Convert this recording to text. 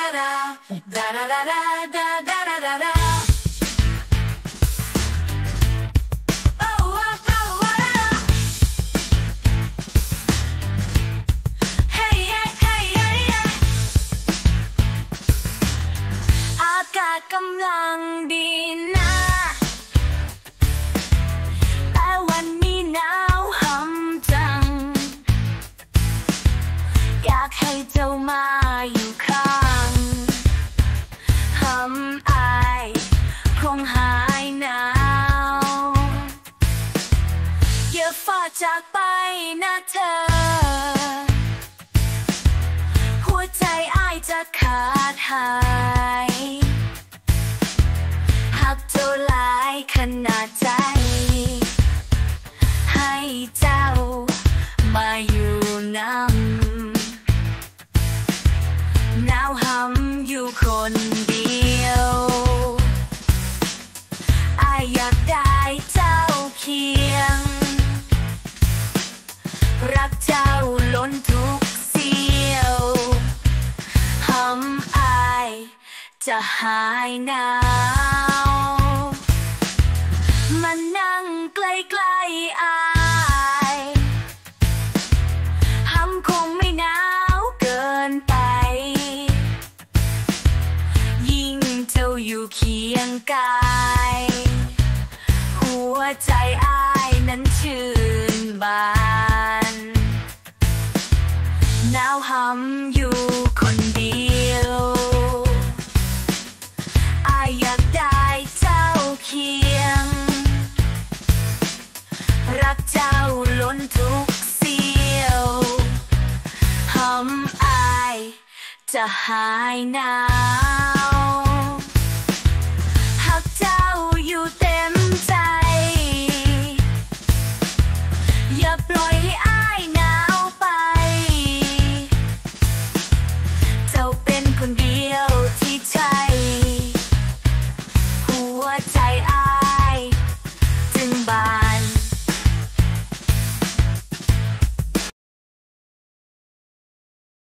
อากาศกำลังดีนะแต่วันนี้หนาวห่ำจังอยากให้เจ้ามาอยู่ข้างห่ำอายคงหายหนาวอย่าฝ่าจากไปนะเธอหัวใจอายจะขาดหายหักเท่าหลายขนาดใจให้เจ้ามาอยู่นำหนาวห่ำอยู่คนเดียวอายอยากได้เจ้าเคียงรักเจ้าล้นทุกเสี้ยวห่ำอายจะหายหนาวมานั่งใกล้ๆอายห่ำคงไม่หนาวเกินไปยิ่งเจ้าอยู่เคียงกายหัวใจอายนั้นชื่นบานหนาวห่ำอยู่คนเดียวอายอยากได้เจ้าเคียงรักเจ้าล้นทุกเสี้ยวห่ำอายจะหายหนาว